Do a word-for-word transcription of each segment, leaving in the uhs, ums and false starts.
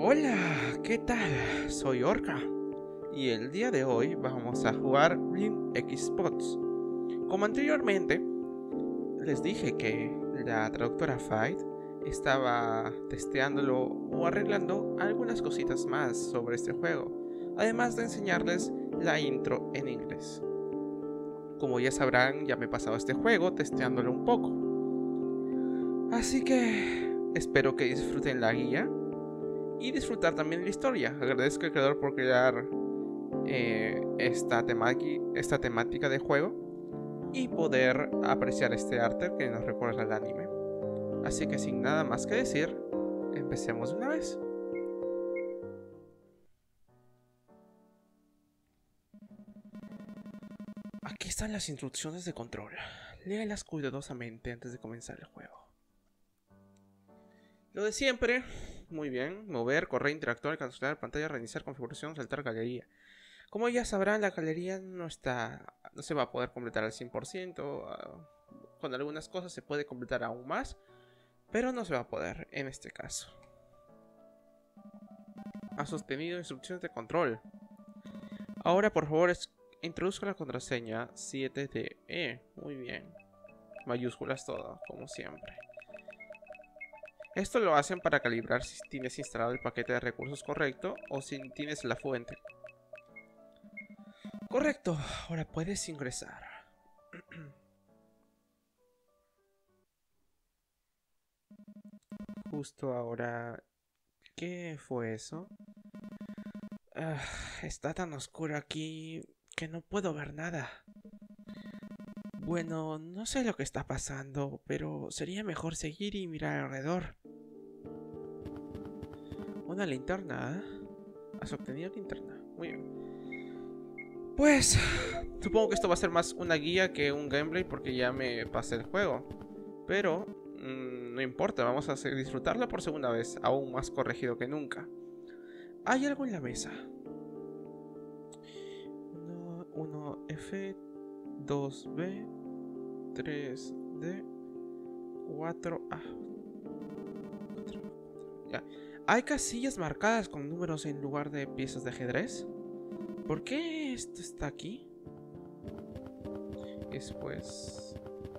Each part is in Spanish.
Hola, ¿qué tal? Soy Orca y el día de hoy vamos a jugar Rim X Spots. Como anteriormente les dije que la traductora Fight estaba testeándolo o arreglando algunas cositas más sobre este juego, además de enseñarles la intro en inglés. Como ya sabrán, ya me he pasado este juego testeándolo un poco, así que espero que disfruten la guía y disfrutar también la historia. Agradezco al creador por crear eh, esta, esta temática de juego y poder apreciar este arte que nos recuerda al anime. Así que sin nada más que decir, empecemos de una vez. Aquí están las instrucciones de control. Léalas cuidadosamente antes de comenzar el juego. Lo de siempre. Muy bien, mover, correr, interactuar, cancelar pantalla, reiniciar configuración, saltar galería. Como ya sabrán, la galería no está, no se va a poder completar al cien por ciento. Uh, con algunas cosas se puede completar aún más, pero no se va a poder en este caso. Ha sostenido instrucciones de control. Ahora, por favor, es, introduzca la contraseña siete D E. Muy bien. Mayúsculas todo, como siempre. Esto lo hacen para calibrar si tienes instalado el paquete de recursos correcto o si tienes la fuente. Correcto, ahora puedes ingresar. Justo ahora... ¿Qué fue eso? Uh, está tan oscuro aquí que no puedo ver nada. Bueno, no sé lo que está pasando, pero sería mejor seguir y mirar alrededor. Una linterna, ¿eh? Has obtenido linterna. Muy bien. Pues, supongo que esto va a ser más una guía que un gameplay porque ya me pasé el juego. Pero, mmm, no importa, vamos a hacer disfrutarla por segunda vez, aún más corregido que nunca. Hay algo en la mesa. uno F, dos B, tres D, cuatro A. Ya. Hay casillas marcadas con números en lugar de piezas de ajedrez. ¿Por qué esto está aquí? Después...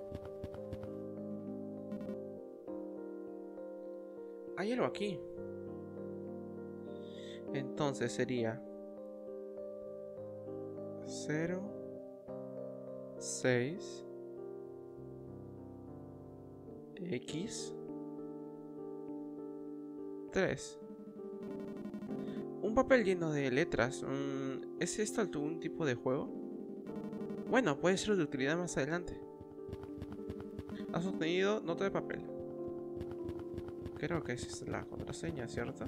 hay algo aquí. Entonces sería... cero, seis, X, tres. Un papel lleno de letras. ¿Es esto algún tipo de juego? Bueno, puede ser de utilidad más adelante. Has obtenido nota de papel. Creo que esa es la contraseña, ¿cierto?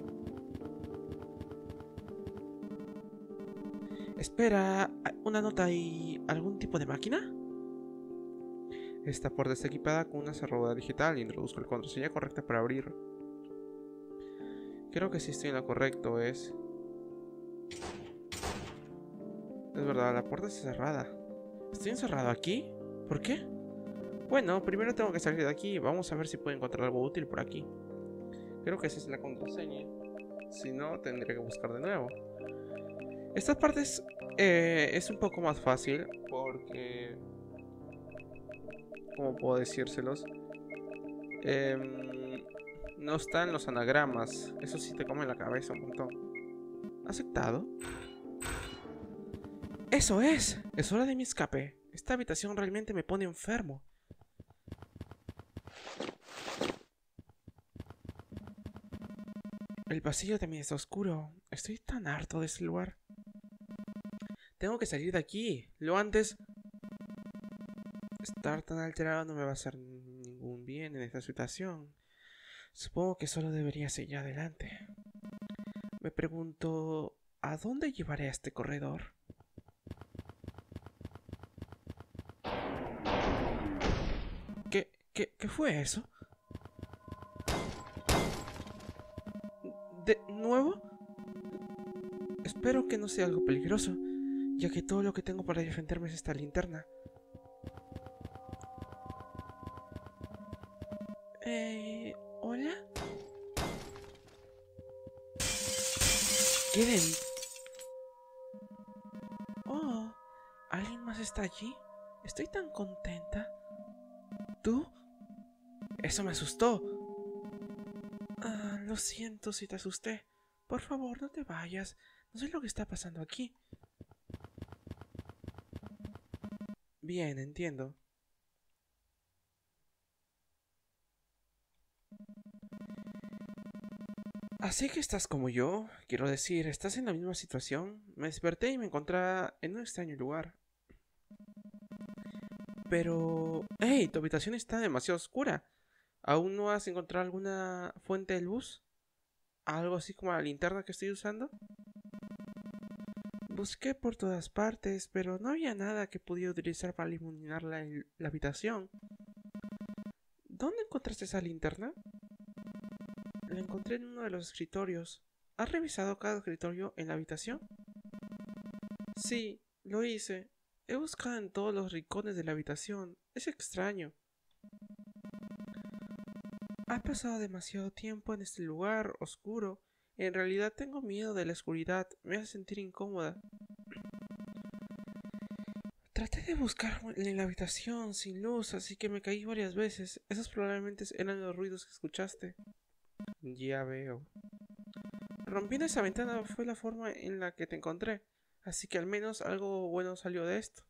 Espera, ¿una nota y algún tipo de máquina? Esta puerta está equipada con una cerradura digital. Introduzco la contraseña correcta para abrir. Creo que sí estoy en lo correcto, es... Es verdad, la puerta está cerrada. ¿Estoy encerrado aquí? ¿Por qué? Bueno, primero tengo que salir de aquí. Vamos a ver si puedo encontrar algo útil por aquí. Creo que esa es la contraseña. Si no, tendré que buscar de nuevo. Esta parte es, eh, es un poco más fácil porque... ¿cómo puedo decírselos? Eh, no están los anagramas. Eso sí te come la cabeza un montón. ¿Aceptado? ¡Eso es! Es hora de mi escape. Esta habitación realmente me pone enfermo. El pasillo también está oscuro. Estoy tan harto de este lugar. Tengo que salir de aquí. Lo antes... Estar tan alterado no me va a hacer ningún bien en esta situación. Supongo que solo debería seguir adelante. Me pregunto... ¿a dónde llevaré a este corredor? ¿Qué, qué, qué fue eso? ¿De nuevo? Espero que no sea algo peligroso, ya que todo lo que tengo para defenderme es esta linterna. Eh... ¿Hola? quieren... Oh, ¿alguien más está allí? Estoy tan contenta. ¿Tú? Eso me asustó. Ah, lo siento si te asusté. Por favor, no te vayas. No sé lo que está pasando aquí. Bien, entiendo. Así que estás como yo, quiero decir, estás en la misma situación. Me desperté y me encontraba en un extraño lugar. Pero... ¡Hey! Tu habitación está demasiado oscura. ¿Aún no has encontrado alguna fuente de luz? ¿Algo así como la linterna que estoy usando? Busqué por todas partes, pero no había nada que pudiera utilizar para iluminar la, la habitación. ¿Dónde encontraste esa linterna? La encontré en uno de los escritorios. ¿Has revisado cada escritorio en la habitación? Sí, lo hice. He buscado en todos los rincones de la habitación. Es extraño. Has pasado demasiado tiempo en este lugar oscuro. En realidad tengo miedo de la oscuridad. Me hace sentir incómoda. Traté de buscar en la habitación sin luz, así que me caí varias veces. Esos probablemente eran los ruidos que escuchaste. Ya veo. Rompiendo esa ventana fue la forma en la que te encontré, así que al menos algo bueno salió de esto.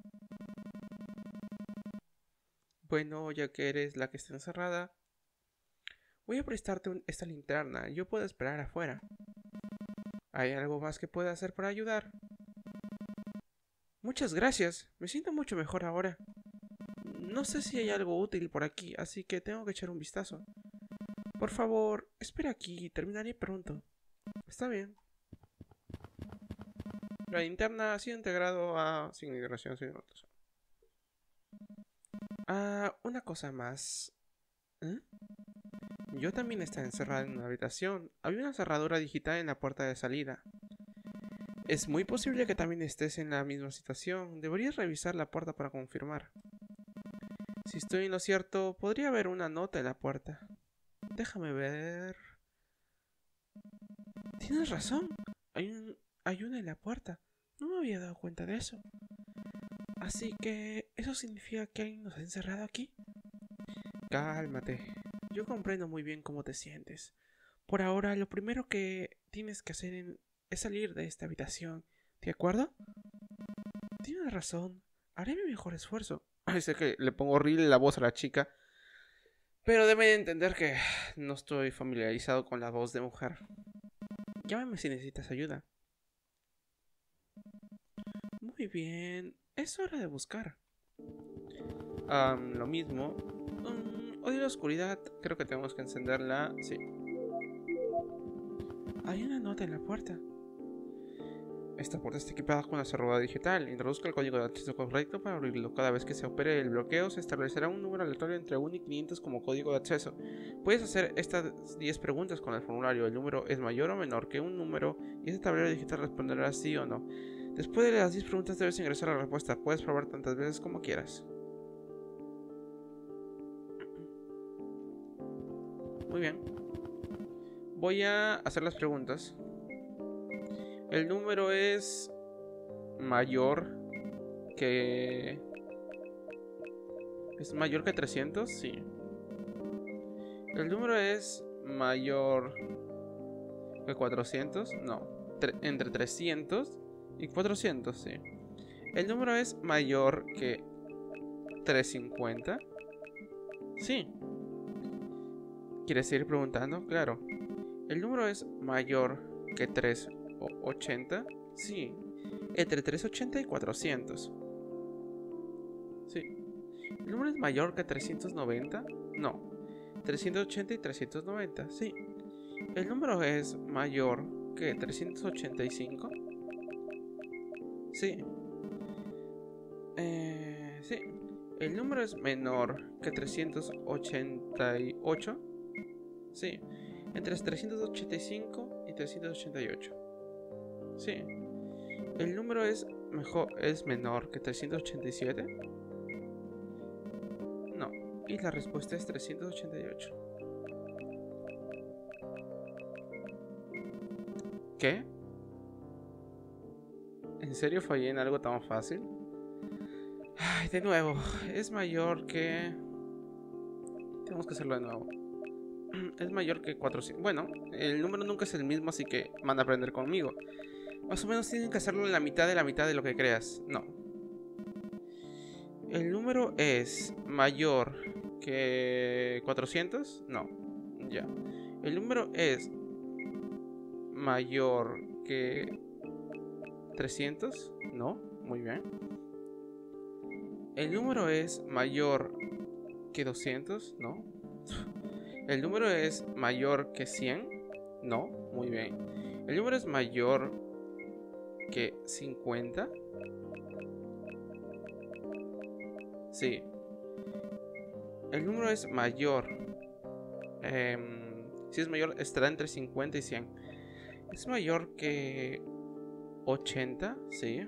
Bueno, ya que eres la que está encerrada, voy a prestarte un, esta linterna. Yo puedo esperar afuera. ¿Hay algo más que pueda hacer para ayudar? Muchas gracias. Me siento mucho mejor ahora. No sé si hay algo útil por aquí, así que tengo que echar un vistazo. Por favor, espera aquí. Terminaré pronto. Está bien. La linterna ha sido integrado a... Sin integración, sin anotación. Ah, una cosa más. ¿Eh? Yo también estaba encerrada en una habitación. Había una cerradura digital en la puerta de salida. Es muy posible que también estés en la misma situación. Deberías revisar la puerta para confirmar. Si estoy en lo cierto, podría haber una nota en la puerta. Déjame ver... Tienes razón. Hay, un, hay una en la puerta. No me había dado cuenta de eso. Así que... ¿eso significa que alguien nos ha encerrado aquí? Cálmate. Yo comprendo muy bien cómo te sientes. Por ahora, lo primero que tienes que hacer es salir de esta habitación. ¿De acuerdo? Tienes razón. Haré mi mejor esfuerzo. Ay, sé que le pongo horrible la voz a la chica. Pero deben entender que no estoy familiarizado con la voz de mujer. Llámame si necesitas ayuda. Muy bien. Es hora de buscar. Um, lo mismo. Um, odio la oscuridad. Creo que tenemos que encenderla. Sí. Hay una nota en la puerta. Esta puerta está equipada con una cerradura digital. Introduzca el código de acceso correcto para abrirlo. Cada vez que se opere el bloqueo, se establecerá un número aleatorio entre uno y quinientos como código de acceso. Puedes hacer estas diez preguntas con el formulario. El número es mayor o menor que un número y este tablero digital responderá sí o no. Después de las diez preguntas debes ingresar la respuesta. Puedes probar tantas veces como quieras. Muy bien. Voy a hacer las preguntas. El número es mayor que... ¿Es mayor que trescientos? Sí. El número es mayor que cuatrocientos. No. Tre- entre trescientos y cuatrocientos, sí. El número es mayor que trescientos cincuenta. Sí. ¿Quieres seguir preguntando? Claro. El número es mayor que trescientos ochenta. Sí. Entre trescientos ochenta y cuatrocientos. Sí. ¿El número es mayor que trescientos noventa? No. trescientos ochenta y trescientos noventa. Sí. ¿El número es mayor que trescientos ochenta y cinco? Sí. Eh, sí. ¿El número es menor que trescientos ochenta y ocho? Sí. Entre trescientos ochenta y cinco y trescientos ochenta y ocho. Sí. ¿El número es mejor es menor que trescientos ochenta y siete? No. Y la respuesta es trescientos ochenta y ocho. ¿Qué? ¿En serio fallé en algo tan fácil? Ay, de nuevo, es mayor que... Tenemos que hacerlo de nuevo. Es mayor que cuatrocientos. Bueno, el número nunca es el mismo, así que van a aprender conmigo. Más o menos tienen que hacerlo en la mitad de la mitad de lo que creas. No. ¿El número es mayor que cuatrocientos? No. Ya. ¿El número es mayor que trescientos? No. Muy bien. ¿El número es mayor que doscientos? No. ¿El número es mayor que cien? No. Muy bien. ¿El número es mayor que cincuenta? Sí. El número es mayor. Eh, si es mayor, estará entre cincuenta y cien. ¿Es mayor que ochenta? Sí.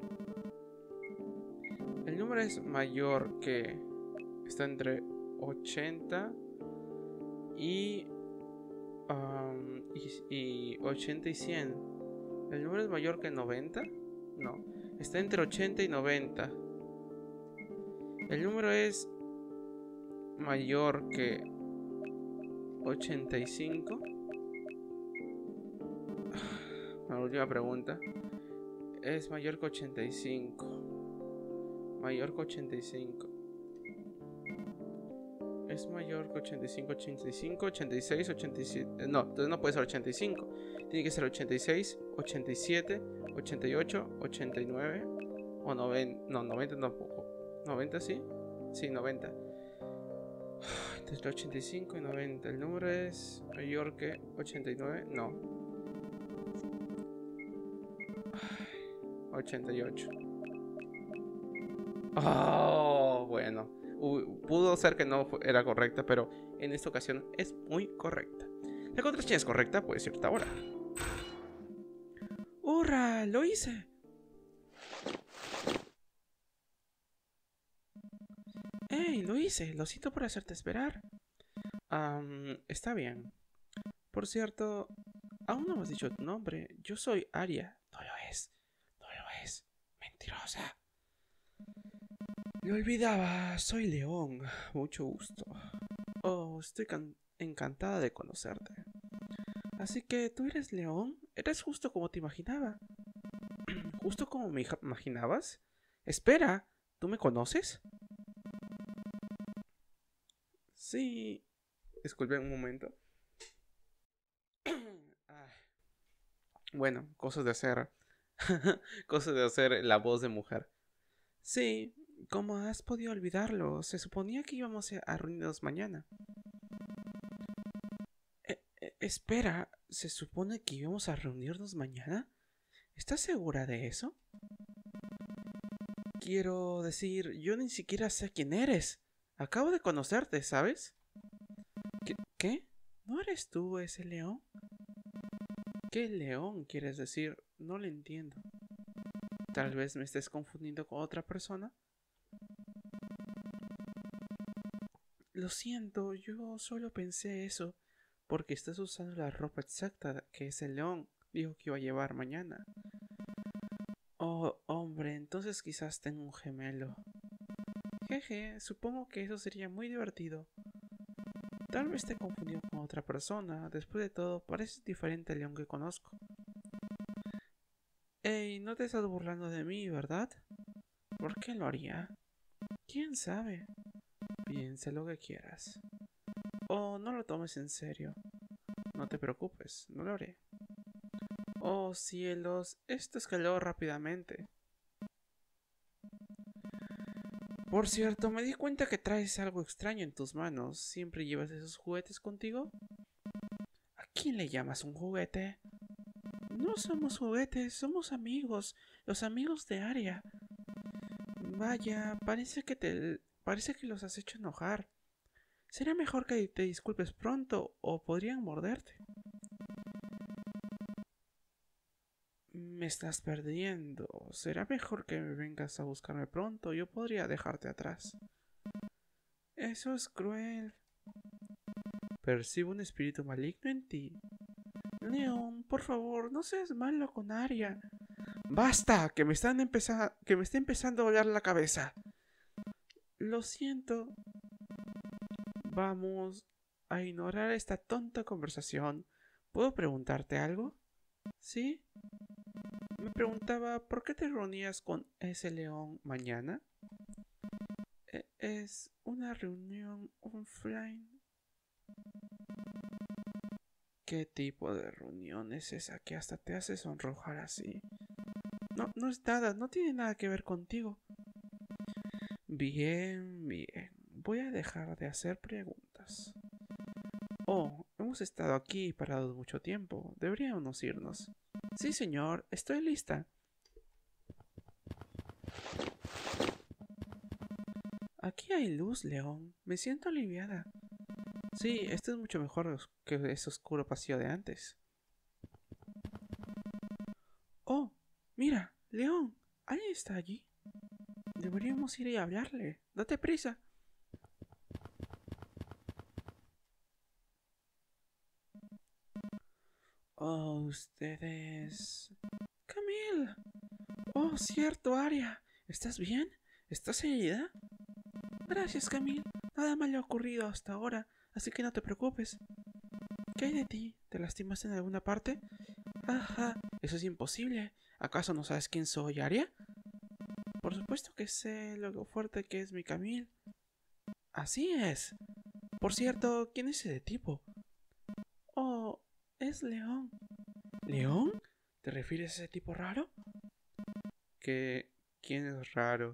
El número es mayor que... Está entre ochenta y, um, y, y ochenta y cien. ¿El número es mayor que noventa? No. Está entre ochenta y noventa. El número es mayor que ochenta y cinco. La última pregunta. Es mayor que ochenta y cinco. Mayor que ochenta y cinco. Es mayor que ochenta y cinco, ochenta y cinco, ochenta y seis, ochenta y siete. No, entonces no puede ser ochenta y cinco. Tiene que ser ochenta y seis, ochenta y siete, ochenta y ocho, ochenta y nueve o noventa. No, noventa tampoco. ¿noventa sí? Sí, noventa. Entre ochenta y cinco y noventa. ¿El número es mayor que ochenta y nueve? No. ochenta y ocho. Oh, bueno. Uh, pudo ser que no era correcta, pero en esta ocasión es muy correcta. La contraseña es correcta, puedes irte ahora. ¡Hurra! ¡Lo hice! ¡Ey! Lo hice. Lo siento por hacerte esperar. Um, está bien. Por cierto, aún no me has dicho tu nombre. Yo soy Aria. No lo es. No lo es. Mentirosa. Me olvidaba. Soy León. Mucho gusto. Oh, estoy encantada de conocerte. Así que, ¿tú eres León? Eres justo como te imaginaba. ¿Justo como me imaginabas? Espera, ¿tú me conoces? Sí. Disculpe un momento. Bueno, cosas de hacer. Cosas de hacer la voz de mujer. Sí, ¿cómo has podido olvidarlo? Se suponía que íbamos a reunirnos mañana. Eh, eh, espera, ¿se supone que íbamos a reunirnos mañana? ¿Estás segura de eso? Quiero decir, yo ni siquiera sé quién eres. Acabo de conocerte, ¿sabes? ¿Qué? ¿Qué? ¿No eres tú ese león? ¿Qué león quieres decir? No lo entiendo. Tal vez me estés confundiendo con otra persona. Lo siento, yo solo pensé eso porque estás usando la ropa exacta que ese león dijo que iba a llevar mañana. Oh, hombre, entonces quizás tengo un gemelo. Jeje, supongo que eso sería muy divertido. Tal vez te confundió con otra persona. Después de todo, pareces diferente al león que conozco. Ey, no te estás burlando de mí, ¿verdad? ¿Por qué lo haría? ¿Quién sabe? Piensa lo que quieras. Oh, no lo tomes en serio. No te preocupes, no lo haré. Oh, cielos, esto escaló rápidamente. Por cierto, me di cuenta que traes algo extraño en tus manos. ¿Siempre llevas esos juguetes contigo? ¿A quién le llamas un juguete? No somos juguetes, somos amigos. Los amigos de Aria. Vaya, parece que te... parece que los has hecho enojar. Será mejor que te disculpes pronto o podrían morderte. Me estás perdiendo. Será mejor que me vengas a buscarme pronto. Yo podría dejarte atrás. Eso es cruel. Percibo un espíritu maligno en ti. León, por favor, no seas malo con Aria. ¡Basta! Que me están empezando, que me está empezando a doler la cabeza. Lo siento. Vamos a ignorar esta tonta conversación. ¿Puedo preguntarte algo? ¿Sí? Me preguntaba por qué te reunías con ese león mañana. E- Es una reunión offline. ¿Qué tipo de reunión es esa que hasta te hace sonrojar así? No, no es nada, no tiene nada que ver contigo. Bien, bien. Voy a dejar de hacer preguntas. Oh, hemos estado aquí parados mucho tiempo. Deberíamos irnos. Sí, señor, estoy lista. Aquí hay luz, León. Me siento aliviada. Sí, esto es mucho mejor que ese oscuro pasillo de antes. Oh, mira, León, ¿alguien está allí? Deberíamos ir y hablarle. Date prisa. Oh, ustedes... Camille. Oh, cierto, Aria. ¿Estás bien? ¿Estás herida? Gracias, Camille. Nada mal le ha ocurrido hasta ahora, así que no te preocupes. ¿Qué hay de ti? ¿Te lastimaste en alguna parte? Ajá, eso es imposible. ¿Acaso no sabes quién soy, Aria? Por supuesto que sé lo fuerte que es mi Camille. Así es. Por cierto, ¿quién es ese tipo? Oh, es León. ¿León? ¿Te refieres a ese tipo raro? ¿Qué? ¿Quién es raro?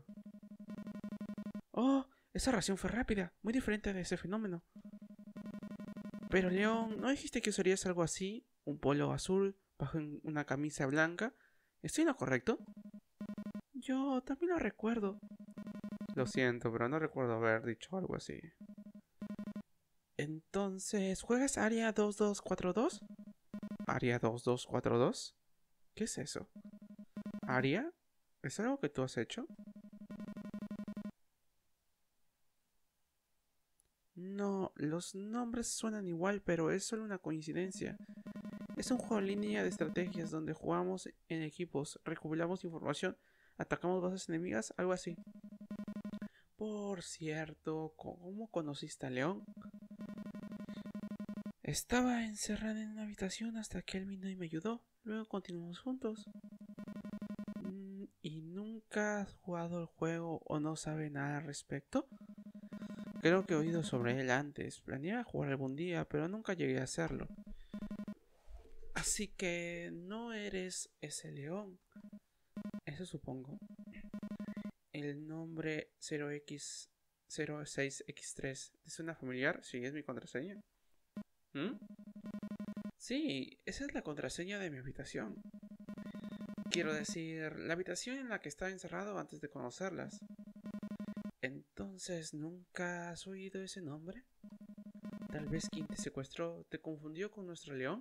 Oh, esa reacción fue rápida, muy diferente de ese fenómeno. Pero León, ¿no dijiste que usarías algo así? ¿Un polo azul bajo una camisa blanca? ¿Estoy en lo correcto? Yo también lo recuerdo. Lo siento, pero no recuerdo haber dicho algo así. Entonces, ¿juegas Área dos dos cuatro dos? ¿Área dos dos cuatro dos? ¿Qué es eso? ¿Área? ¿Es algo que tú has hecho? No, los nombres suenan igual, pero es solo una coincidencia. Es un juego en línea de estrategias donde jugamos en equipos, recopilamos información, atacamos bases enemigas, algo así. Por cierto, ¿cómo conociste a León? Estaba encerrada en una habitación hasta que él vino y me ayudó. Luego continuamos juntos. Mm, ¿Y nunca has jugado el juego o no sabe nada al respecto? Creo que he oído sobre él antes. Planeaba jugar algún día, pero nunca llegué a hacerlo. Así que no eres ese león. Eso supongo. El nombre cero x cero seis x tres ¿te suena familiar? Sí, es mi contraseña. ¿Mm? Sí, esa es la contraseña de mi habitación. Quiero decir, la habitación en la que estaba encerrado antes de conocerlas. Entonces, ¿nunca has oído ese nombre? Tal vez quien te secuestró te confundió con nuestro león.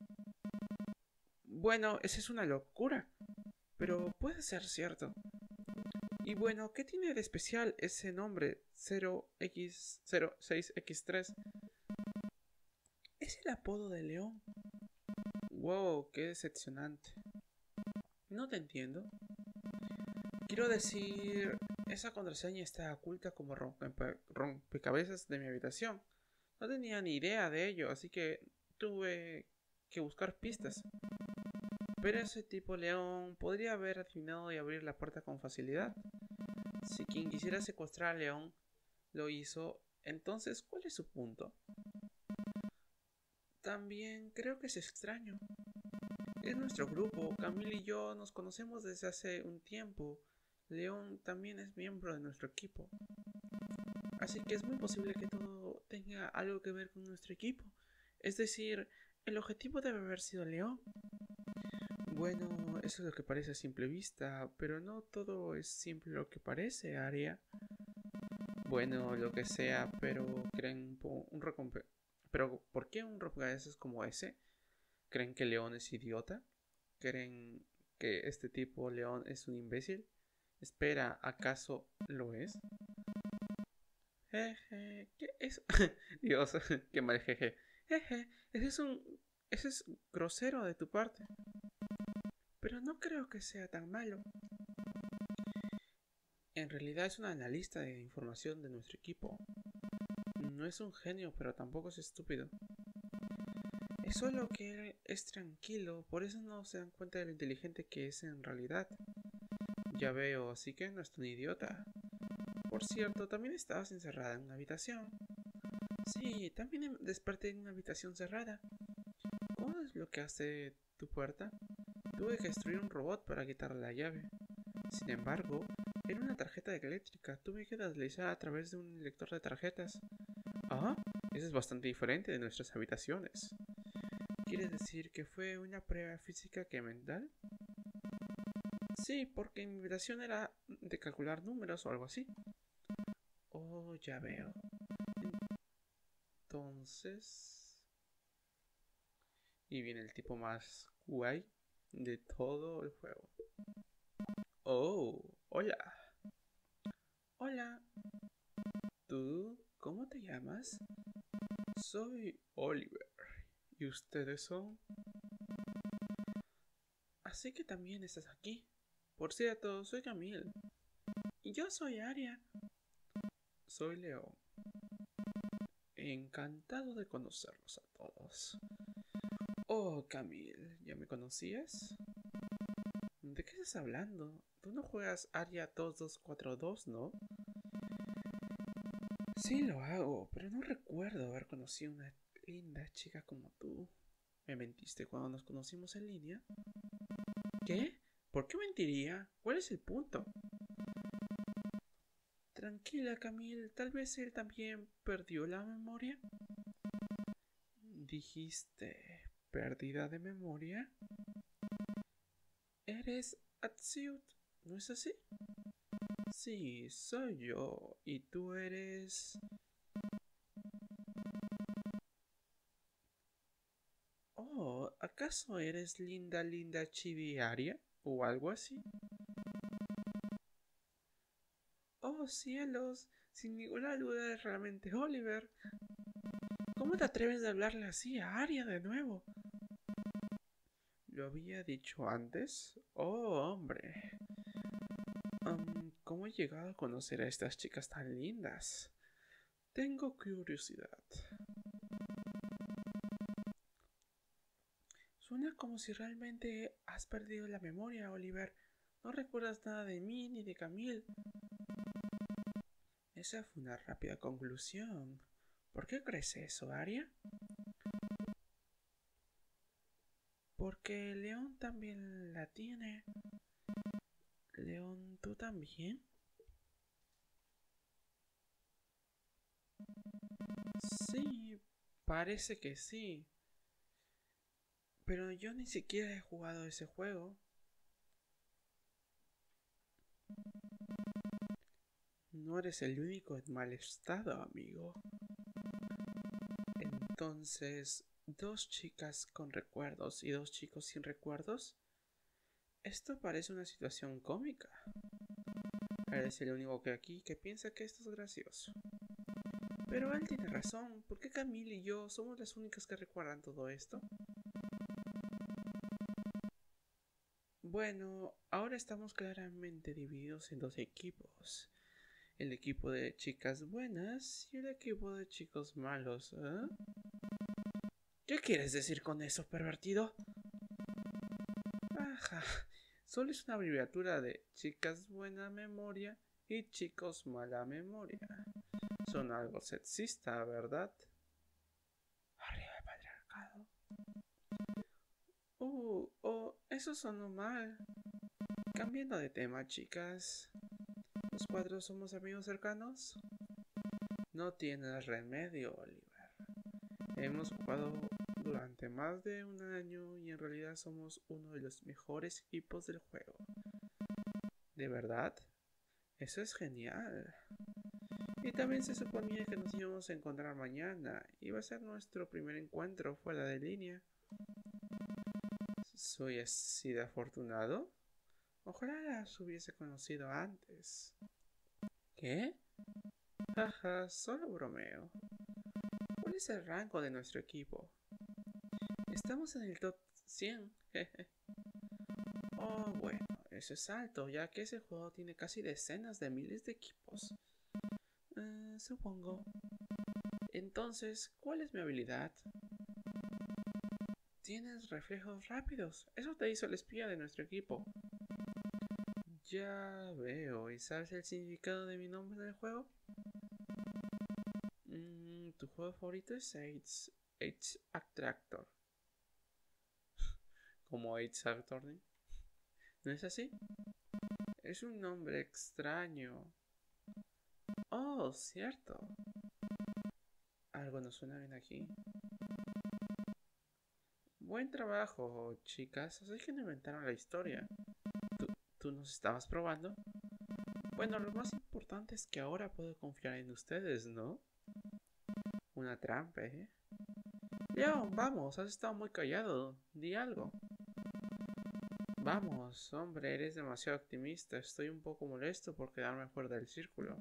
Bueno, esa es una locura, pero puede ser cierto. Y bueno, ¿qué tiene de especial ese nombre cero x cero seis x tres? Es el apodo de León. Wow, qué decepcionante. No te entiendo. Quiero decir, esa contraseña está oculta como rompe rompecabezas de mi habitación. No tenía ni idea de ello, así que tuve que buscar pistas. Pero ese tipo León podría haber adivinado y abrir la puerta con facilidad. Si quien quisiera secuestrar a León lo hizo, entonces, ¿cuál es su punto? También creo que es extraño. Es nuestro grupo, Camille y yo nos conocemos desde hace un tiempo. León también es miembro de nuestro equipo. Así que es muy posible que todo tenga algo que ver con nuestro equipo. Es decir, el objetivo debe haber sido León. Bueno, eso es lo que parece a simple vista, pero no todo es simple lo que parece, Aria. Bueno, lo que sea, pero creen un recompe... Pero ¿por qué un rompecabezas como ese? ¿Creen que León es idiota? ¿Creen que este tipo León es un imbécil? Espera, ¿acaso lo es? Jeje, ¿qué es? Dios, qué mal jeje. Jeje, ese es un... ese es grosero de tu parte. pero no creo que sea tan malo. En realidad es un analista de información de nuestro equipo. No es un genio, pero tampoco es estúpido. Es solo que él es tranquilo, por eso no se dan cuenta de lo inteligente que es en realidad. Ya veo, así que no es un idiota. Por cierto, también estabas encerrada en una habitación. Sí, también desperté en una habitación cerrada. ¿Cómo desbloqueaste tu puerta? Tuve que destruir un robot para quitarle la llave. Sin embargo, era una tarjeta eléctrica. Tuve que deslizar a través de un lector de tarjetas. Ah, eso es bastante diferente de nuestras habitaciones. ¿Quieres decir que fue una prueba física que mental? Sí, porque mi habitación era de calcular números o algo así. Oh, ya veo. Entonces... Y viene el tipo más guay de todo el juego. Oh, hola. Hola. ¿Tú cómo te llamas? Soy Oliver. ¿Y ustedes son? Así que también estás aquí. Por cierto, soy Camille. Y yo soy Aria. Soy León. Encantado de conocerlos a todos. Oh, Camille, ¿ya me conocías? ¿De qué estás hablando? Tú no juegas Aria dos dos cuatro dos, ¿no? Sí lo hago, pero no recuerdo haber conocido a una linda chica como tú. ¿Me mentiste cuando nos conocimos en línea? ¿Qué? ¿Por qué mentiría? ¿Cuál es el punto? Tranquila, Camille, tal vez él también perdió la memoria. ¿Dijiste pérdida de memoria? Eres Atsiut, ¿no es así? Sí, soy yo. ¿Y tú eres...? Oh, ¿acaso eres linda, linda chiviaria? ¿O algo así? Oh, cielos, sin ninguna duda es realmente Oliver. ¿Cómo te atreves a hablarle así a Aria de nuevo? ¿Lo había dicho antes? Oh, hombre. Um, ¿Cómo he llegado a conocer a estas chicas tan lindas? Tengo curiosidad. Suena como si realmente has perdido la memoria, Oliver. No recuerdas nada de mí ni de Camille. Esa fue una rápida conclusión. ¿Por qué crees eso, Aria? Porque León también la tiene. León, ¿tú también? Sí, parece que sí. Pero yo ni siquiera he jugado ese juego. No eres el único en mal estado, amigo. Entonces, ¿dos chicas con recuerdos y dos chicos sin recuerdos? Esto parece una situación cómica. Eres el único que aquí que piensa que esto es gracioso. Pero él tiene razón. ¿Por qué Camille y yo somos las únicas que recuerdan todo esto? Bueno, ahora estamos claramente divididos en dos equipos. El equipo de chicas buenas y el equipo de chicos malos, ¿eh? ¿Qué quieres decir con eso, pervertido? Ajá, solo es una abreviatura de chicas buena memoria y chicos mala memoria. Son algo sexista, ¿verdad? Arriba el patriarcado. Uh, oh, eso sonó mal. Cambiando de tema, chicas. ¿Los cuatro somos amigos cercanos? No tienes remedio, Oliver. Hemos jugado durante más de un año y en realidad somos uno de los mejores equipos del juego. ¿De verdad? Eso es genial. Y también se suponía que nos íbamos a encontrar mañana. Iba a ser nuestro primer encuentro fuera de línea. ¿Soy así de afortunado? Ojalá las hubiese conocido antes. ¿Qué? Jaja, solo bromeo. ¿Cuál es el rango de nuestro equipo? Estamos en el top cien, jeje. Oh, bueno, eso es alto, ya que ese juego tiene casi decenas de miles de equipos. Uh, supongo. Entonces, ¿cuál es mi habilidad? Tienes reflejos rápidos. Eso te hizo el espía de nuestro equipo. Ya veo. ¿Y sabes el significado de mi nombre en el juego? Mm, tu juego favorito es Aids. Aids Attractor. Como Aids Attorney. ¿No es así? Es un nombre extraño. Oh, cierto. Algo no suena bien aquí. Buen trabajo, chicas. Así que no inventaron la historia. ¿Tú, tú nos estabas probando? Bueno, lo más importante es que ahora puedo confiar en ustedes, ¿no? Una trampa, ¿eh? Leon, vamos, has estado muy callado. Di algo. Vamos, hombre, eres demasiado optimista. Estoy un poco molesto por quedarme fuera del círculo.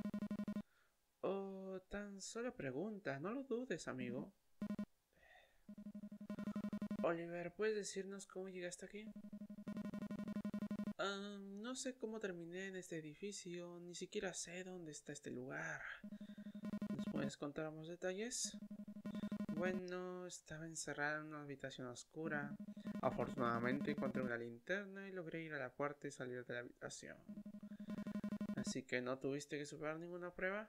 Oh, tan solo pregunta. No lo dudes, amigo. Oliver, ¿puedes decirnos cómo llegaste aquí? Um, no sé cómo terminé en este edificio. Ni siquiera sé dónde está este lugar. ¿Nos puedes contar más detalles? Bueno, estaba encerrada en una habitación oscura. Afortunadamente encontré una linterna y logré ir a la puerta y salir de la habitación. Así que no tuviste que superar ninguna prueba.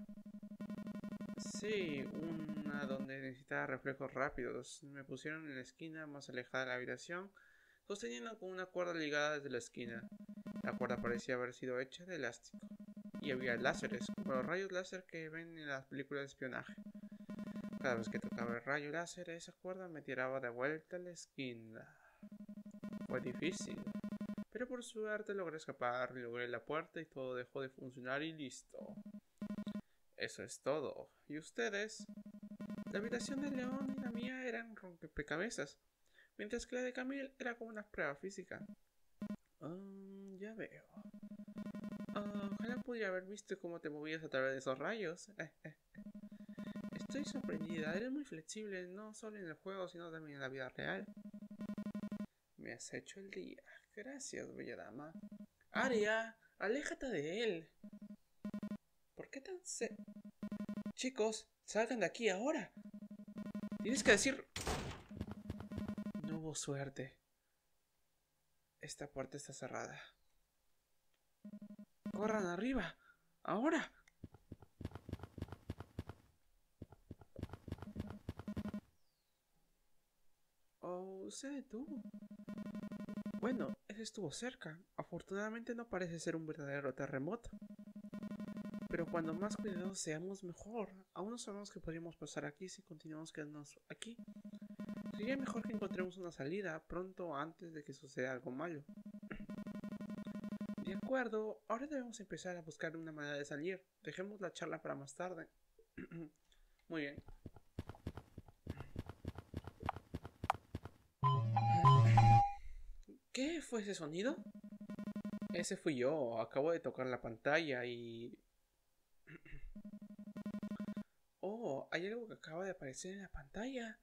Sí, una donde necesitaba reflejos rápidos. Me pusieron en la esquina más alejada de la habitación, sosteniendo con una cuerda ligada desde la esquina. La cuerda parecía haber sido hecha de elástico. Y había láseres, como los rayos láser que ven en las películas de espionaje. Cada vez que tocaba el rayo láser, esa cuerda me tiraba de vuelta a la esquina. Fue difícil, pero por suerte logré escapar, logré la puerta y todo dejó de funcionar y listo. Eso es todo. ¿Y ustedes? La habitación de León y la mía eran rompecabezas, mientras que la de Camille era como una prueba física. Um, ya veo. Uh, ojalá pudiera haber visto cómo te movías a través de esos rayos. Estoy sorprendida, eres muy flexible, no solo en el juego, sino también en la vida real. Me has hecho el día. Gracias, bella dama. Aria, aléjate de él. ¿Por qué tan se... Chicos, salgan de aquí ahora. Tienes que decir... No hubo suerte. Esta puerta está cerrada. Corran arriba. Ahora. Oh, se detuvo. Bueno, ese estuvo cerca. Afortunadamente no parece ser un verdadero terremoto. Pero cuando más cuidadosos seamos, mejor. Aún no sabemos qué podríamos pasar aquí si continuamos quedándonos aquí. Sería mejor que encontremos una salida pronto antes de que suceda algo malo. De acuerdo, ahora debemos empezar a buscar una manera de salir. Dejemos la charla para más tarde. Muy bien. ¿Qué fue ese sonido? Ese fui yo. Acabo de tocar la pantalla y... Oh, hay algo que acaba de aparecer en la pantalla.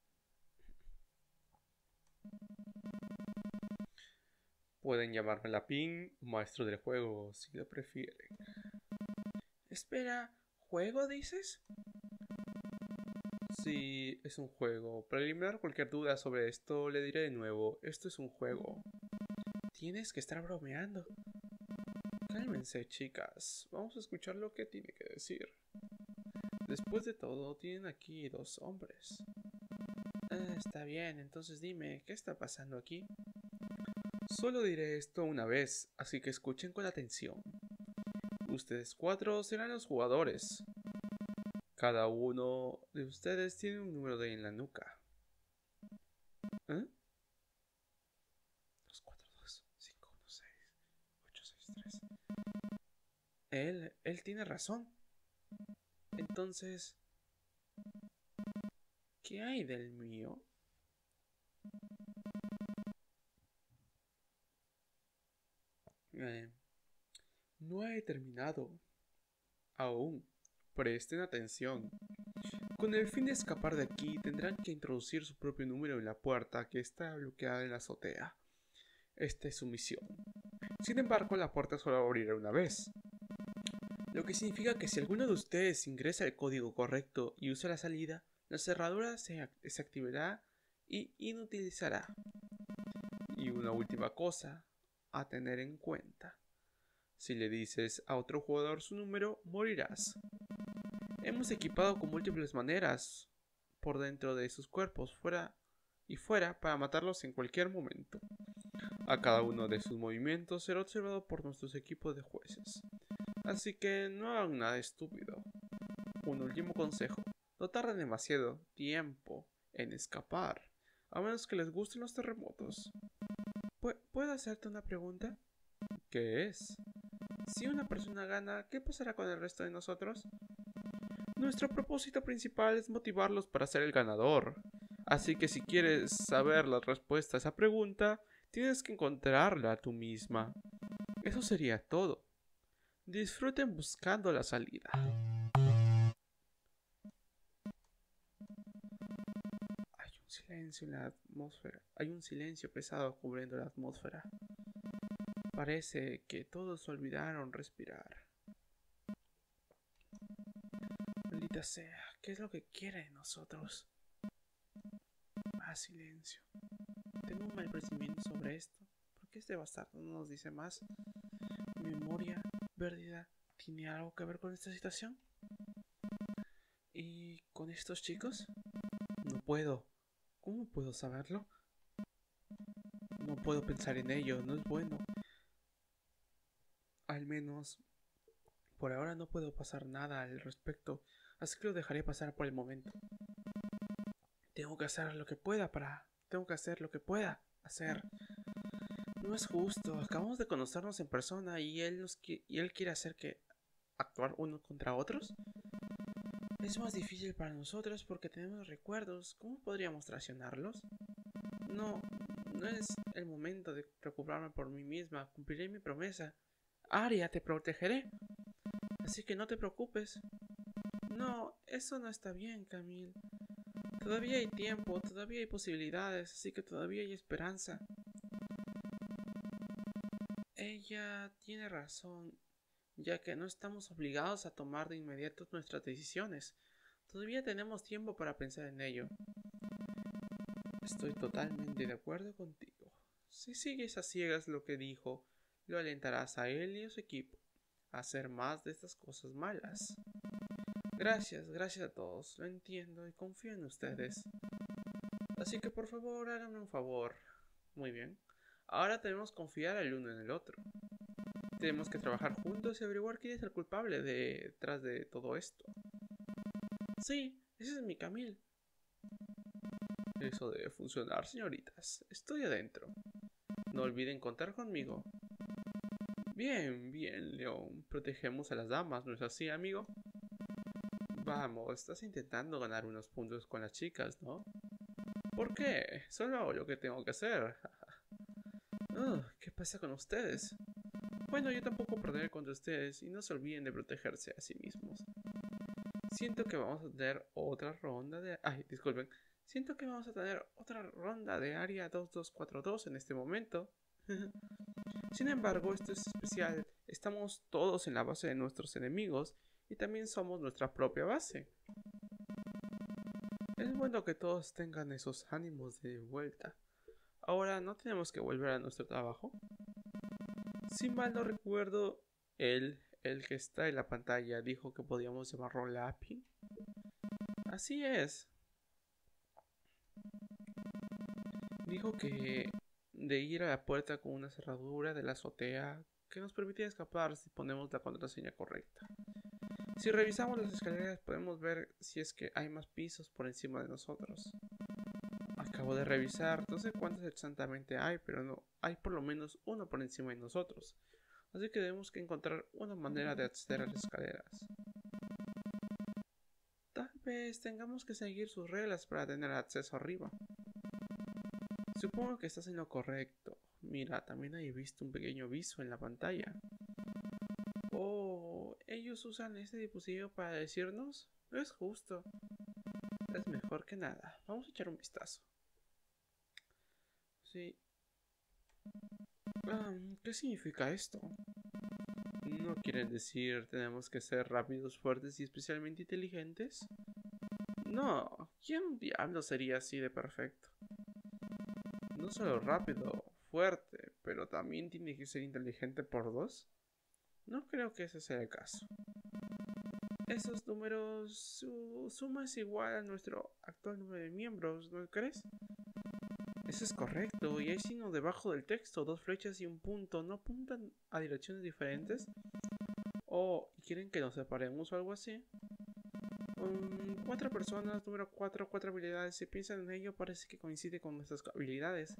Pueden llamarme Lapín, maestro del juego, si lo prefieren. Espera, ¿juego dices? Sí, es un juego. Para eliminar cualquier duda sobre esto, le diré de nuevo, esto es un juego. Tienes que estar bromeando. Cálmense, chicas. Vamos a escuchar lo que tiene que decir. Después de todo, tienen aquí dos hombres. Ah, está bien, entonces dime, ¿qué está pasando aquí? Solo diré esto una vez, así que escuchen con atención. Ustedes cuatro serán los jugadores. Cada uno de ustedes tiene un número de en la nuca. ¿Eh? dos, cuatro, dos, cinco, uno, seis, ocho, seis, tres. Él, él tiene razón. Entonces, ¿qué hay del mío? Eh, no he terminado. Aún. Presten atención. Con el fin de escapar de aquí, tendrán que introducir su propio número en la puerta que está bloqueada en la azotea. Esta es su misión. Sin embargo, la puerta solo abrirá una vez. Lo que significa que si alguno de ustedes ingresa el código correcto y usa la salida, la cerradura se desactivará y inutilizará. Y una última cosa a tener en cuenta. Si le dices a otro jugador su número, morirás. Hemos equipado con múltiples maneras por dentro de sus cuerpos, fuera y fuera, para matarlos en cualquier momento. A cada uno de sus movimientos será observado por nuestros equipos de jueces. Así que no hagan nada estúpido. Un último consejo. No tarden demasiado tiempo en escapar, a menos que les gusten los terremotos. ¿Puedo hacerte una pregunta? ¿Qué es? Si una persona gana, ¿qué pasará con el resto de nosotros? Nuestro propósito principal es motivarlos para ser el ganador. Así que si quieres saber la respuesta a esa pregunta, tienes que encontrarla tú misma. Eso sería todo. Disfruten buscando la salida. Hay un silencio en la atmósfera. Hay un silencio pesado cubriendo la atmósfera. Parece que todos olvidaron respirar. Maldita sea, ¿qué es lo que quiere de nosotros? Más silencio. Tengo un mal presentimiento sobre esto. ¿Por qué este bastardo no nos dice más? ¿Mi memoria perdida tiene algo que ver con esta situación? ¿Y con estos chicos? No puedo. ¿Cómo puedo saberlo? No puedo pensar en ello, no es bueno. Al menos por ahora no puedo pasar nada al respecto, así que lo dejaré pasar por el momento. Tengo que hacer lo que pueda para... Tengo que hacer lo que pueda hacer. No es justo, acabamos de conocernos en persona y él, nos qui- y él quiere hacer que actuar unos contra otros. Es más difícil para nosotros porque tenemos recuerdos. ¿Cómo podríamos traicionarlos? No, no es el momento de preocuparme por mí misma. Cumpliré mi promesa. Aria, te protegeré. Así que no te preocupes. No, eso no está bien, Camille. Todavía hay tiempo, todavía hay posibilidades, así que todavía hay esperanza. Ella tiene razón, ya que no estamos obligados a tomar de inmediato nuestras decisiones. Todavía tenemos tiempo para pensar en ello. Estoy totalmente de acuerdo contigo. Si sigues a ciegas lo que dijo, lo alentarás a él y a su equipo a hacer más de estas cosas malas. Gracias, gracias a todos, lo entiendo y confío en ustedes. Así que por favor, háganme un favor. Muy bien. Ahora tenemos que confiar el uno en el otro. Tenemos que trabajar juntos y averiguar quién es el culpable detrás de todo esto. Sí, ese es mi Camille. Eso debe funcionar, señoritas. Estoy adentro. No olviden contar conmigo. Bien, bien, León. Protegemos a las damas, ¿no es así, amigo? Vamos, estás intentando ganar unos puntos con las chicas, ¿no? ¿Por qué? Solo hago lo que tengo que hacer. uh, ¿Qué pasa con ustedes? Bueno, yo tampoco perderé contra ustedes y no se olviden de protegerse a sí mismos. Siento que vamos a tener otra ronda de... Ay, disculpen. Siento que vamos a tener otra ronda de Aria dos dos cuatro dos en este momento. Sin embargo, esto es especial. Estamos todos en la base de nuestros enemigos y también somos nuestra propia base. Es bueno que todos tengan esos ánimos de vuelta. Ahora, ¿no tenemos que volver a nuestro trabajo? Si mal no recuerdo, él, el que está en la pantalla, dijo que podíamos llamarlo Lappy. Así es. Dijo que de ir a la puerta con una cerradura de la azotea que nos permitía escapar si ponemos la contraseña correcta. Si revisamos las escaleras podemos ver si es que hay más pisos por encima de nosotros. Acabo de revisar, no sé cuántos exactamente hay, pero no, hay por lo menos uno por encima de nosotros. Así que debemos que encontrar una manera de acceder a las escaleras. Tal vez tengamos que seguir sus reglas para tener acceso arriba. Supongo que estás en lo correcto. Mira, también he visto un pequeño aviso en la pantalla. Oh, ellos usan este dispositivo para decirnos. No es justo. Es mejor que nada. Vamos a echar un vistazo. Sí. Ah, ¿qué significa esto? ¿No quieren decir tenemos que ser rápidos, fuertes y especialmente inteligentes? No, ¿quién diablo sería así de perfecto? No solo rápido, fuerte, pero también tiene que ser inteligente por dos. No creo que ese sea el caso. Esos números, su suma es igual a nuestro actual número de miembros, ¿no crees? Eso es correcto, y hay signo debajo del texto, dos flechas y un punto, ¿no apuntan a direcciones diferentes? ¿O quieren que nos separemos o algo así? Um, cuatro personas, número cuatro, cuatro habilidades, si piensan en ello parece que coincide con nuestras habilidades.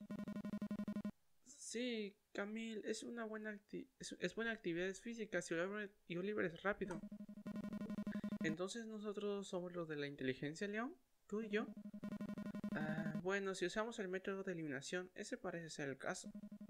Sí, Camille, es una buena acti es, es buena actividades físicas y Oliver, y Oliver es rápido. Entonces nosotros somos los de la inteligencia, León, tú y yo. Ah, bueno, si usamos el método de eliminación, ese parece ser el caso.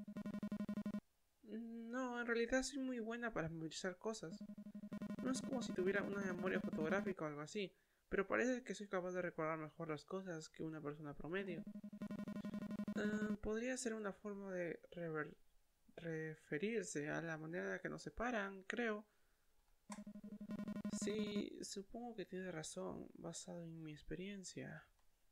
No, en realidad soy muy buena para memorizar cosas. No es como si tuviera una memoria fotográfica o algo así, pero parece que soy capaz de recordar mejor las cosas que una persona promedio. Uh, podría ser una forma de rever referirse a la manera en la que nos separan, creo. Sí, supongo que tiene razón, basado en mi experiencia.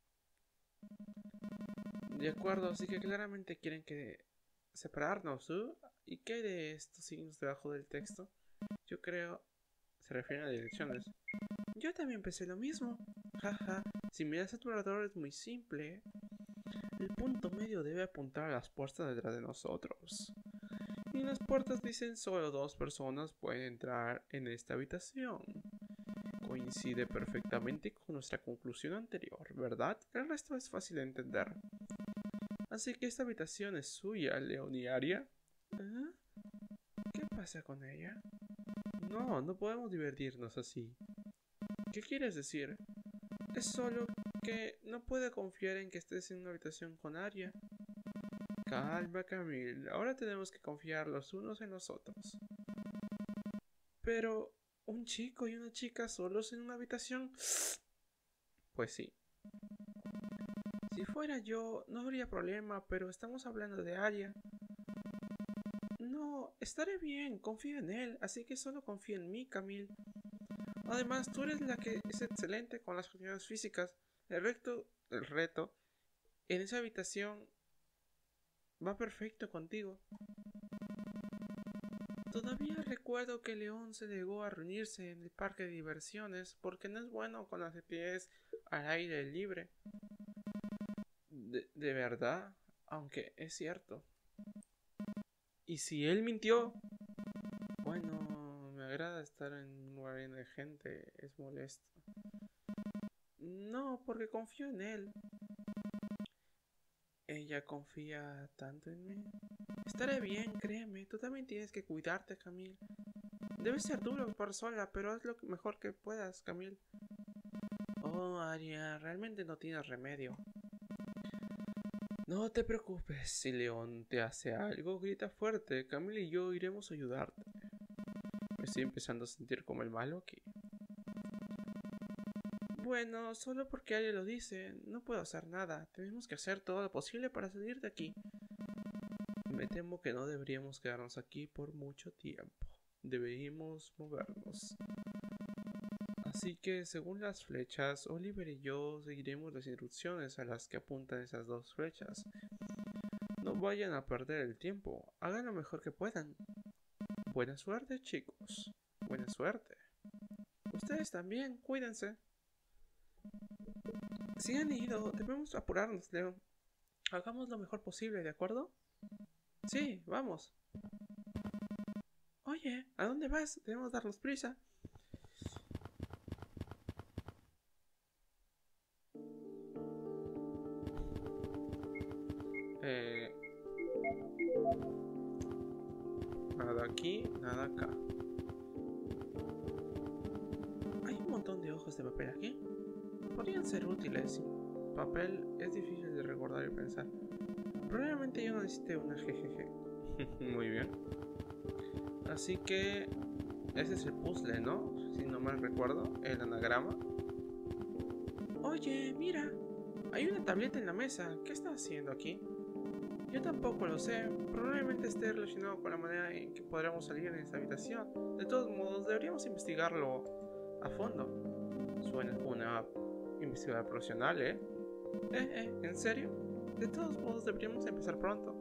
De acuerdo, así que claramente quieren que separarnos, ¿uh? ¿Y qué hay de estos signos debajo del texto? Yo creo se refieren a direcciones. Yo también pensé lo mismo. Jaja, si miras a tu alrededor es muy simple. El punto medio debe apuntar a las puertas detrás de nosotros. Y las puertas dicen solo dos personas pueden entrar en esta habitación. Coincide perfectamente con nuestra conclusión anterior, ¿verdad? El resto es fácil de entender. Así que esta habitación es suya, Leoniaria. ¿Eh? ¿Qué pasa con ella? No, no podemos divertirnos así. ¿Qué quieres decir? Es solo que no puede confiar en que estés en una habitación con Aria. Calma, Camille. Ahora tenemos que confiar los unos en los otros. Pero, ¿un chico y una chica solos en una habitación? Pues sí. Si fuera yo, no habría problema, pero estamos hablando de Aria. No, estaré bien, confío en él, así que solo confía en mí, Camille. Además, tú eres la que es excelente con las actividades físicas. El reto, el reto, en esa habitación va perfecto contigo. Todavía recuerdo que León se negó a reunirse en el parque de diversiones porque no es bueno con las actividades al aire libre. De, de verdad, aunque es cierto. ¿Y si él mintió? Bueno, me agrada estar en un lugar lleno de gente, es molesto. No, porque confío en él. ¿Ella confía tanto en mí? Estaré bien, créeme, tú también tienes que cuidarte, Camille. Debe ser duro por sola, pero haz lo mejor que puedas, Camille. Oh, Aria, realmente no tienes remedio. No te preocupes, si León te hace algo, grita fuerte. Camille y yo iremos a ayudarte. Me estoy empezando a sentir como el malo aquí. Bueno, solo porque Aria lo dice, no puedo hacer nada. Tenemos que hacer todo lo posible para salir de aquí. Me temo que no deberíamos quedarnos aquí por mucho tiempo. Deberíamos movernos. Así que, según las flechas, Oliver y yo seguiremos las instrucciones a las que apuntan esas dos flechas. No vayan a perder el tiempo, hagan lo mejor que puedan. Buena suerte, chicos. Buena suerte. Ustedes también, cuídense. Si han ido, debemos apurarnos, Leo. Hagamos lo mejor posible, ¿de acuerdo? Sí, vamos. Oye, ¿a dónde vas? Debemos darnos prisa. Eh, nada aquí, nada acá. Hay un montón de hojas de papel aquí. Podrían ser útiles. Sin papel es difícil de recordar y pensar. Probablemente yo no necesite una jejeje. Muy bien. Así que ese es el puzzle, ¿no? Si no mal recuerdo, el anagrama. Oye, mira. Hay una tableta en la mesa. ¿Qué está haciendo aquí? Yo tampoco lo sé, probablemente esté relacionado con la manera en que podremos salir de esta habitación. De todos modos, deberíamos investigarlo a fondo. Suena como una investigadora profesional, ¿eh? ¿Eh, eh? ¿En serio? De todos modos, deberíamos empezar pronto.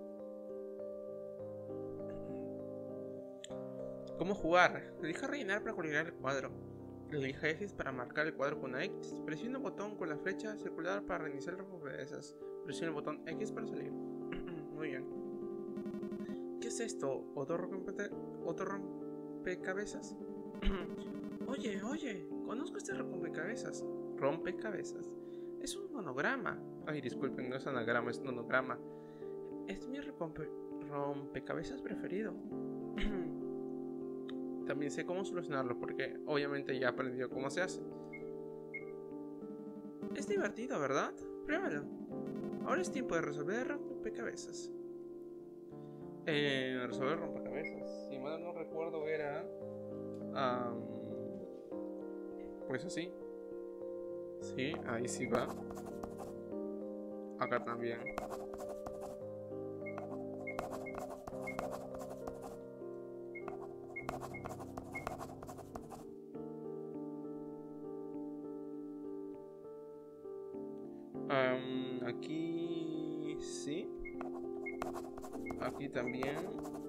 ¿Cómo jugar? Elija rellenar para colorear el cuadro. Elija X para marcar el cuadro con una X. Presiona el botón con la flecha circular para reiniciar el rompecabezas. Presiona el botón X para salir. Muy bien. ¿Qué es esto? ¿Otro, rompe ¿Otro rompecabezas? Oye, oye, conozco este rompecabezas. Rompecabezas. Es un monograma. Ay, disculpen, no es anagrama, es un monograma. Es mi rompecabezas preferido. También sé cómo solucionarlo porque obviamente ya aprendió cómo se hace. Es divertido, ¿verdad? Pruébalo. Ahora es tiempo de resolver rompecabezas. Eh, resolver rompecabezas. Si mal no recuerdo era... Um, pues así. Sí, ahí sí va. Acá también. Um, aquí sí. Aquí también.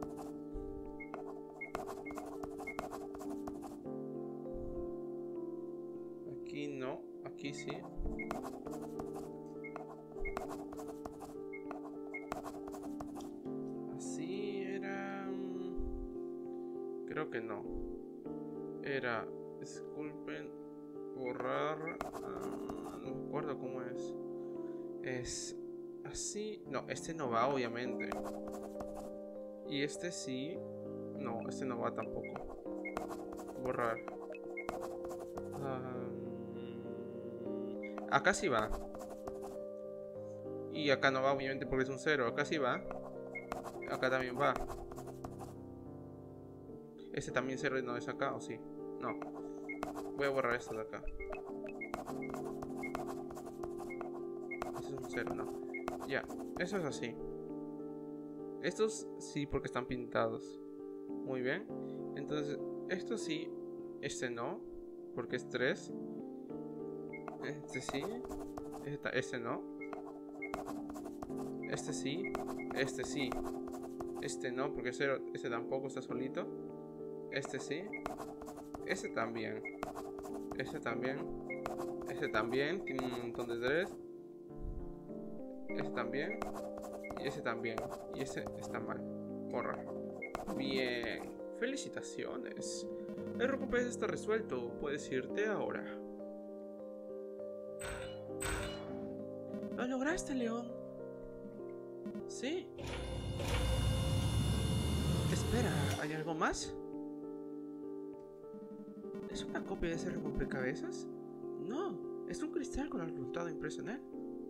Aquí no. Aquí sí. Así era. Creo que no. Era. Disculpen. Borrar. Uh, no me acuerdo cómo es. Es así. No, este no va, obviamente. Y este sí. No, este no va tampoco. Borrar. Um, acá sí va. Y acá no va, obviamente, porque es un cero. Acá sí va. Acá también va. Este también cero no es acá, ¿o sí? No. Voy a borrar esto de acá. Este es un cero, no. Ya, eso es así. Estos sí porque están pintados. Muy bien. Entonces, esto sí. Este no. Porque es tres. Este sí. Este, este no. Este sí. Este sí. Este no, porque cero. Este tampoco está solito. Este sí. Este también. Este también. Este también. Tiene un montón de tres. Este también. Y ese también. Y ese está mal. Borrar. Bien. Felicitaciones. El rompecabezas está resuelto. Puedes irte ahora. Lo lograste, León. Sí. Espera, ¿hay algo más? ¿Es una copia de ese rompecabezas? No, es un cristal con el resultado impreso en él.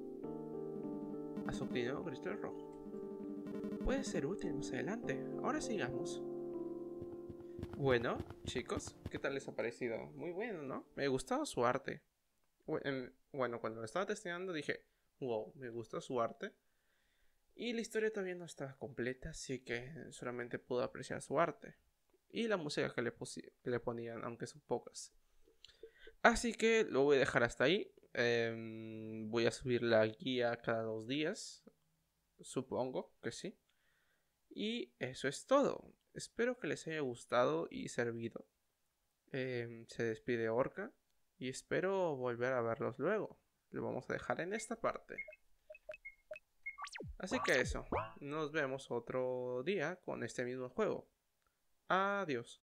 Has obtenido un cristal rojo. Puede ser útil más adelante. Ahora sigamos. Bueno, chicos, ¿qué tal les ha parecido? Muy bueno, ¿no? Me gustaba su arte. Bueno, cuando lo estaba testeando dije, wow, me gusta su arte. Y la historia todavía no estaba completa, así que solamente pude apreciar su arte. Y la música que le, que le ponían, aunque son pocas. Así que lo voy a dejar hasta ahí. Eh, voy a subir la guía cada dos días. Supongo que sí. Y eso es todo. Espero que les haya gustado y servido. Eh, se despide Orca. Y espero volver a verlos luego. Lo vamos a dejar en esta parte. Así que eso. Nos vemos otro día con este mismo juego. Adiós.